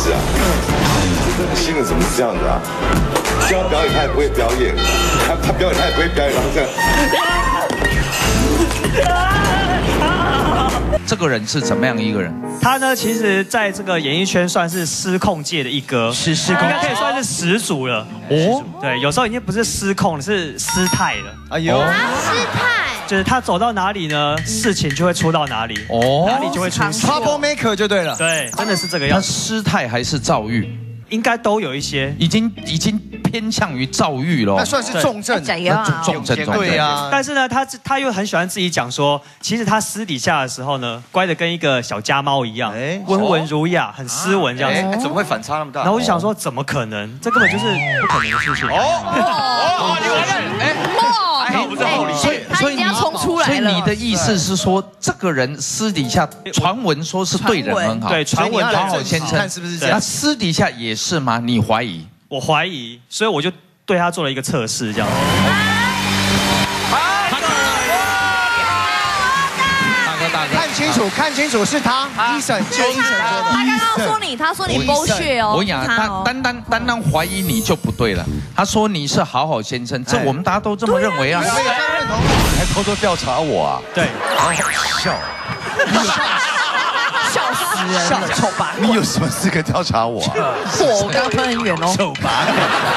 事啊？新人怎么是这样子啊？叫他表演他也不会表演，他表演他也不会表演，然后这样。 这个人是怎么样一个人？ 他呢，其实在这个演艺圈算是失控界的一哥， 是失控， 应该可以算是始祖了。哦，对，有时候已经不是失控了，是失态了。 哎呦， 失态， 就是他走到哪里呢，事情就会出到哪里，哪里就会出事。 Trouble Maker 就对了。 对，真的是这个他样子。 失态还是躁郁？ 应该都有一些， 已经偏向于躁郁了。 那算是重症， 重症。 对呀。 但是呢，他又很喜欢自己讲说，其实他私底下的时候呢，乖的跟一个小家猫一样，温文儒雅，很斯文这样子。 怎么会反差那么大？ 然后我就想说，怎么可能？这根本就是不可能的事情。 哦，你完了！ 还好不是后里，所以你要冲出来了。 所以你的意思是说，这个人私底下传闻说是对人很好， 对，传闻好好先生， 是不是这样？ 他私底下也是吗？你怀疑？ 我怀疑，所以我就对他做了一个测试，这样。 看清楚是他，医生说的。 他刚刚说你，他说你bullshit哦。 我跟你讲，他单怀疑你就不对了。他说你是好好先生，这我们大家都这么认为啊。 我也认同。 还偷偷调查我啊？ 对， 好笑。 笑死人了，丑八怪。 你有什么资格调查我啊？ 我刚喷很远哦。 丑八怪。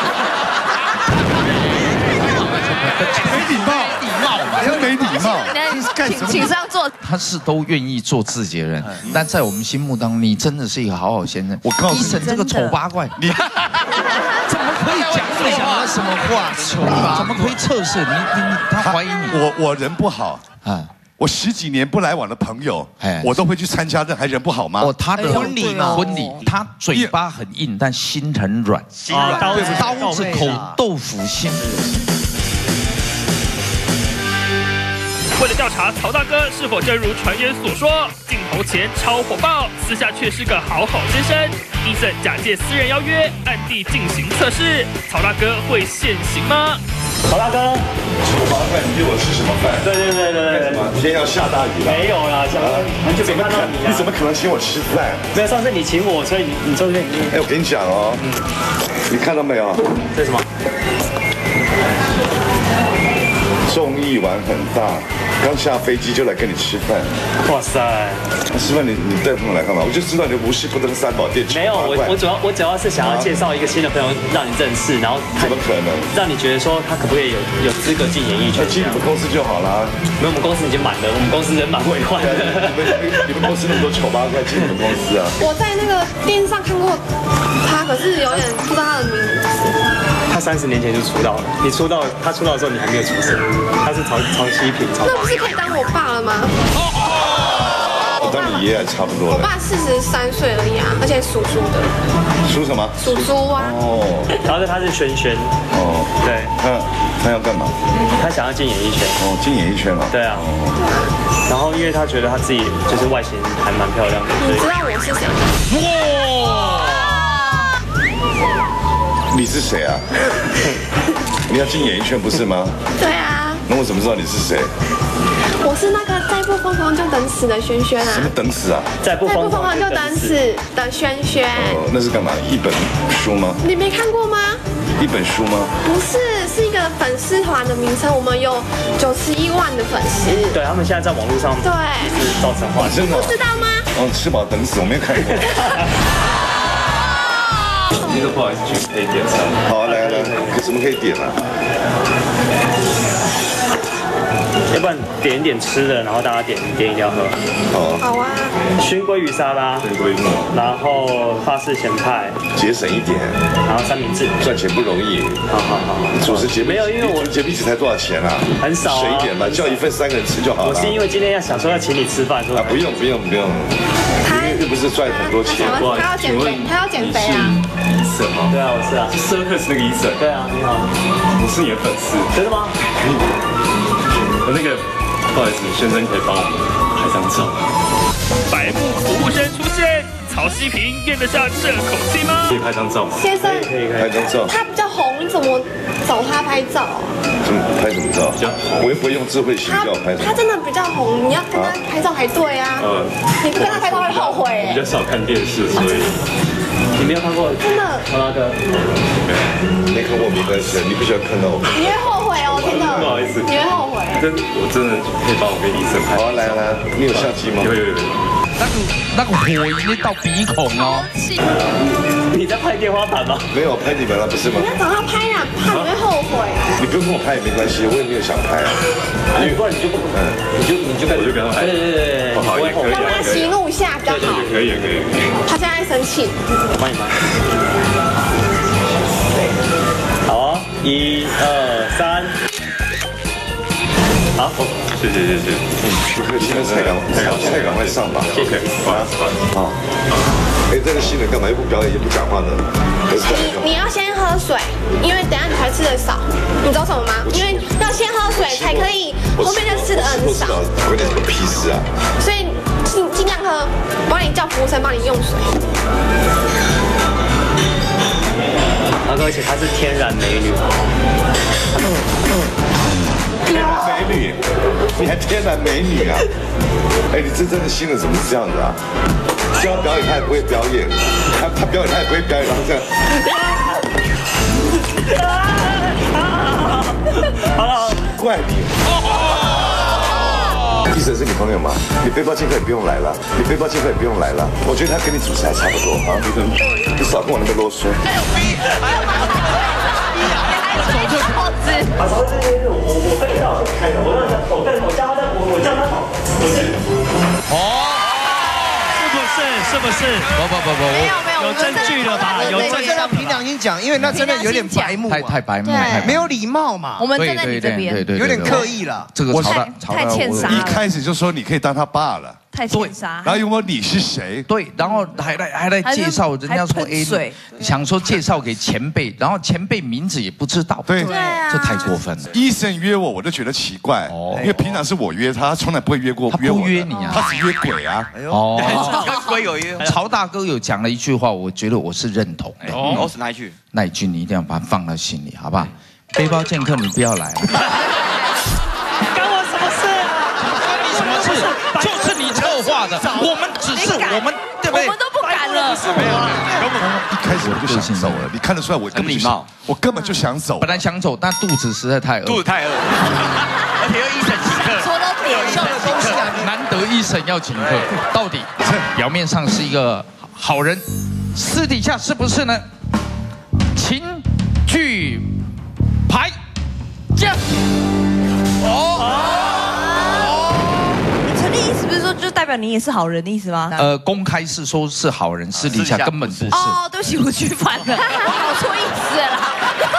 没礼貌，还没礼貌。 请上座。 他是都愿意做自己的人，但在我们心目当中，你真的是一个好好先生。 我告诉你， 医生这个丑八怪，你怎么可以讲这讲什么话？丑八， 怎么可以测试他怀疑你？ 我人不好啊。我10几年不来往的朋友，我都会去参加，这还人不好吗？ 哦，他的婚礼，他嘴巴很硬，但心很软，刀子口豆腐心。 为了调查曹大哥是否真如传言所说，镜头前超火爆，私下却是个好好先生。医生假借私人邀约，暗地进行测试，曹大哥会现形吗？ 曹大哥， 丑八怪，你约我吃什么饭？ 对。 干什么？今天要下大雨了？ 没有啦，很久没看到你了。 你怎么可能请我吃饭？ 没有，上次你请我，所以你昨天哎，我跟你讲哦，你看到没有？ 这是什么？ 综艺玩很大，刚下飞机就来跟你吃饭。 哇塞！ 吃饭你带朋友来干嘛？我就知道你无事不登三宝殿。 没有，我主要是想要介绍一个新的朋友让你认识，然后怎么可能让你觉得说他可不可以有资格进演艺圈？ 进你们公司就好了。 没有，我们公司已经满了，我们公司人满为患。 你们公司那么多丑八怪进你们公司啊？ 我在那个电视上看过他，可是有点不知道他的名字。 他30年前就出道了，他出道的时候你还没有出生，他是曹希平。 那不是可以当我爸了吗？ 我当你爷爷差不多了。 我爸43岁而已啊，而且属猪的。 属什么？ 属猪啊。 哦。然后他是轩。哦。对。 他要干嘛？ 他想要进演艺圈。 哦，进演艺圈了。 对啊。然后因为他觉得他自己就是外形还蛮漂亮的。 你知道我是谁？ 哇！你是谁啊？你要进演艺圈不是吗？ 对啊。 那我怎么知道你是谁？ 我是那个再不疯狂就等死的轩轩啊！ 什么等死啊？ 再不疯狂就等死的轩轩。 哦，那是干嘛？一本书吗？ 你没看过吗？ 一本书吗？ 不是，是一个粉丝团的名称。我们有91万的粉丝。 对，他们现在在网络上对是造成话题。 真的？ 不知道吗？ 哦，吃饱等死，我没有看过。 那个不好意思，可以点餐。 好，来，有什么可以点啊？ 要不然点一点吃的，然后大家点饮料喝。 好啊。 熏鲑鱼沙拉，然后法式咸派， 节省一点， 然后三明治。 赚钱不容易。好。主持节目没有，因为我节目一直才多少钱啊？ 很少啊。 省一点嘛，叫一份3个人吃就好了。 我是因为今天想说要请你吃饭，说不用，又不是赚很多钱。 他要减肥，他要减肥啊。 医生吗？ 对啊，我是啊。 是Circus那个医生。 对啊，你好。 我是你的粉丝。 真的吗？ 我那个，不好意思，先生可以帮我们拍张照。 白目服务生出现，曹希平咽得下这口气吗？ 可以拍张照吗？ 先生， 可以。 拍张照。 他比较红，你怎么找他拍照？ 拍什么照？我又不会用智慧型照拍。 他真的比较红，你要跟他拍照才对啊。你不跟他拍照会后悔。 我比较少看电视，所以。 没有看过？ 真的。 曹大哥， 没看过没关系，你必须要看到我。 你会后悔哦，真的。 不好意思， 你会后悔。 我真的可以帮我给医生拍。 好，来来，你有相机吗？ 有。 那个火已经到鼻孔哦。 你在拍天花板吗？ 没有拍你们了，不是吗？ 你要找他拍啦，怕你会后悔。 你不用跟我拍也没关系，我也没有想拍啊。 不然你就不，你就我就给他拍。对，不好意思，可以让他息怒一下比较好。 可以。 他现在生气。 我帮你拍。好啊，1、2、3。好，谢谢。 不客气，菜赶快上吧。 谢谢。 好。哎，这个新人干嘛又不表演又不讲话呢？ 你要先喝水，因为等下你才吃的少。你知道什么吗？因为要先喝水才可以，后面就吃的很少。 关你什么屁事啊！ 所以尽量喝，我帮你叫服务生帮你用水。 然后而且她是天然美女。 天然美女，你还天然美女啊？哎，你这真的新人怎么是这样子啊？教他表演他也不会表演，他表演他也不会表演，然后这样。 好了， 怪你。医生是你朋友吗？你背包剑客也不用来了，我觉得他跟你主持还差不多啊。你少跟我那边啰嗦。 还有逼，还有帽子。 我跟你好，我叫他跑。 是不是？ 不， 没有， 有证据了吧？有证据。 让凭良心讲，因为那真的有点白目， 太白目， 没有礼貌嘛。 我们站在你这边， 有点刻意了。 这个太欠杀一开始就说你可以当他爸了， 太欠杀。 然后又问你是谁？ 对，然后还来介绍，人家说想说介绍给前辈，然后前辈名字也不知道， 对， 这太过分了。 医生约我就觉得奇怪，因为平常是我约他，他从来不会约过， 他不约你啊， 他只约鬼啊。 哦， 跟鬼有约。 曹大哥有讲了一句话，我觉得我是认同。 哦，是哪一句？ 那一句你一定要把它放到心里，好不好？背包剑客，你不要来了。 干我什么事啊？ 你什么事？就是你策划的，我们只是我们，对不对？ 我们都不敢了。 没有啦， 一开始我就想走了，你看得出来我根本就想走。 本来想走，但肚子实在太饿。 肚子太饿，而且又医生请客， 说到点上的东西啊， 难得医生要请客，到底表面上是一个好人，私底下是不是呢？请举牌，将。 陈立意思不是说就代表你也是好人的意思吗？ 公开是说是好人，私底下根本不是。 哦，对不起，我举反了，我搞错意思了啦。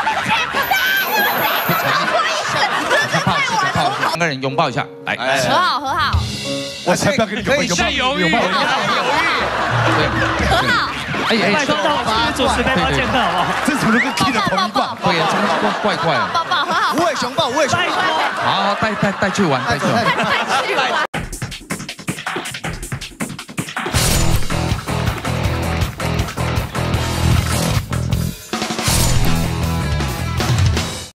两个人拥抱一下，来， 和好。 我才不要跟你可以是犹豫， 和好。 拜托让我主持背包剑客好不好？ 这怎么能跟 Key 的同一挂？ 对呀，这么怪怪。 抱和好。 无尾熊抱，无尾熊抱。 好，带去玩，带去玩。